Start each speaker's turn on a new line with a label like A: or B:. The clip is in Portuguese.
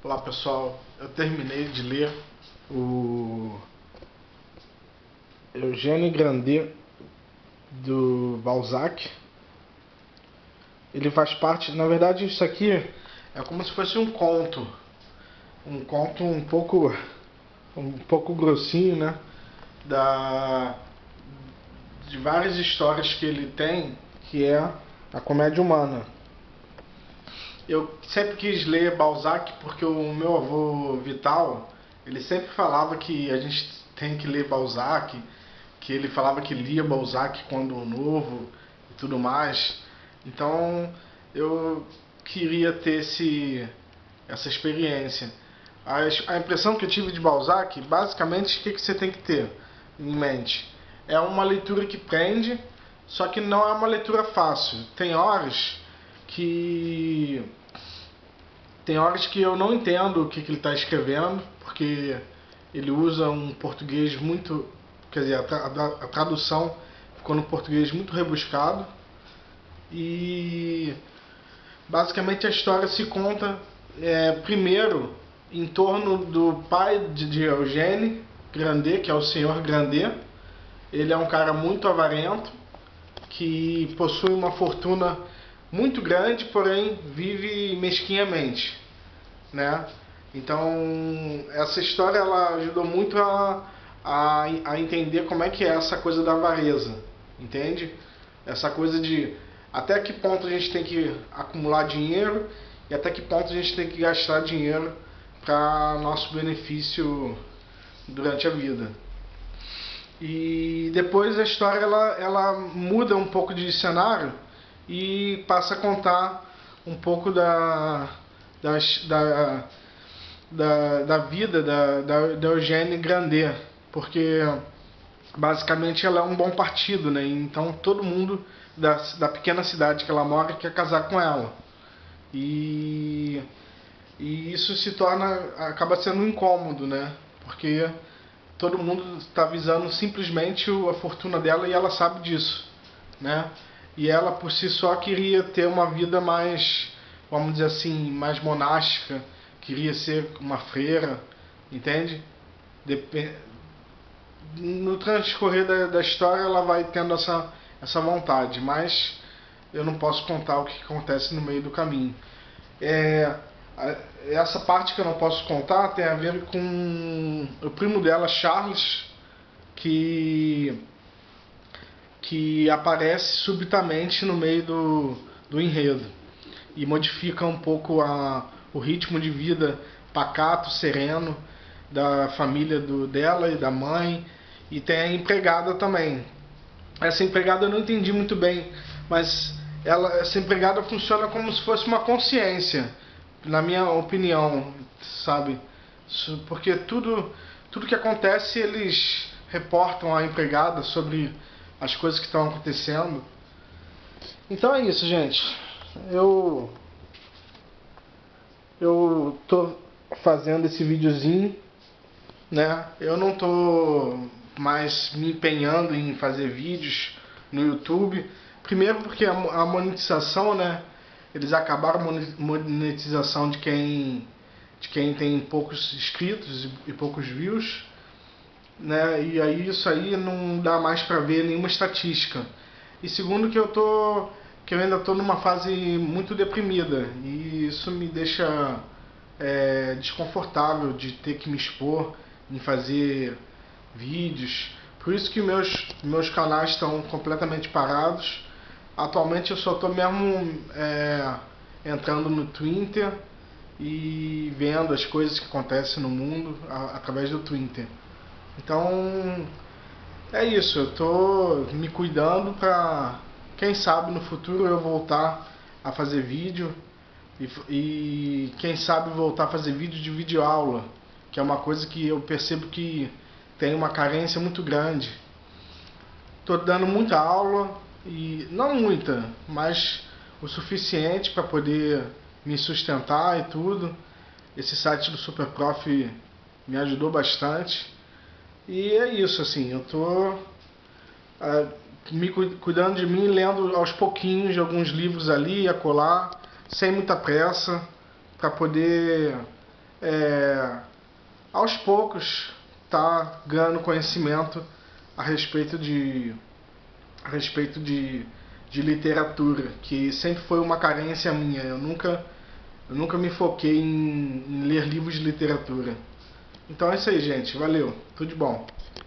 A: Olá pessoal, eu terminei de ler o Eugène Grandet do Balzac. Ele faz parte, na verdade isso aqui é como se fosse um conto um pouco grossinho, né? De várias histórias que ele tem, que é a comédia humana. Eu sempre quis ler Balzac porque o meu avô Vital, ele sempre falava que a gente tem que ler Balzac, que ele falava que lia Balzac quando novo e tudo mais. Então eu queria ter essa experiência. A impressão que eu tive de Balzac, basicamente, o que você tem que ter em mente? É uma leitura que prende, só que não é uma leitura fácil. Que tem horas que eu não entendo o que ele está escrevendo, porque ele usa um português muito... Quer dizer, a tradução ficou no português muito rebuscado. E basicamente a história se conta primeiro em torno do pai de Eugène Grandet, que é o Senhor Grandet. Ele é um cara muito avarento, que possui uma fortuna muito grande, porém vive mesquinhamente, né? Então essa história ela ajudou muito a entender como é que é essa coisa da avareza, entende? Essa coisa de até que ponto a gente tem que acumular dinheiro e até que ponto a gente tem que gastar dinheiro para nosso benefício durante a vida. E depois a história ela muda um pouco de cenário e passa a contar um pouco da, da vida da Eugène Grandet, porque basicamente ela é um bom partido, né? Então todo mundo da pequena cidade que ela mora quer casar com ela. E isso acaba sendo um incômodo, né? Porque todo mundo está visando simplesmente a fortuna dela e ela sabe disso, né? E ela por si só queria ter uma vida mais, vamos dizer assim, mais monástica, queria ser uma freira, entende? No transcorrer da história ela vai tendo essa vontade, mas eu não posso contar o que acontece no meio do caminho. Essa parte que eu não posso contar tem a ver com o primo dela, Charles, que aparece subitamente no meio do enredo e modifica um pouco o ritmo de vida pacato, sereno da família dela e da mãe. E tem a empregada também. Essa empregada eu não entendi muito bem, mas essa empregada funciona como se fosse uma consciência, na minha opinião, sabe? Porque tudo que acontece eles reportam à empregada sobre as coisas que estão acontecendo. Então é isso, gente. Eu tô fazendo esse videozinho, né? Eu não tô mais me empenhando em fazer vídeos no YouTube. Primeiro porque a monetização, né? Eles acabaram a monetização de quem tem poucos inscritos e poucos views, né? E aí isso aí não dá mais para ver nenhuma estatística. E segundo que eu ainda estou numa fase muito deprimida e isso me deixa desconfortável de ter que me expor em fazer vídeos. Por isso que meus canais estão completamente parados. Atualmente eu só estou mesmo entrando no Twitter e vendo as coisas que acontecem no mundo através do Twitter. Então é isso, eu tô me cuidando para quem sabe no futuro eu voltar a fazer vídeo e quem sabe voltar a fazer vídeo de videoaula, que é uma coisa que eu percebo que tem uma carência muito grande. Tô dando muita aula e não muita, mas o suficiente para poder me sustentar e tudo. Esse site do Superprof me ajudou bastante. E é isso, assim, eu tô me cuidando de mim, lendo aos pouquinhos alguns livros ali e acolá, sem muita pressa, para poder aos poucos tá ganhando conhecimento a respeito de literatura, que sempre foi uma carência minha. Eu nunca me foquei em ler livros de literatura. Então é isso aí, gente. Valeu. Tudo de bom.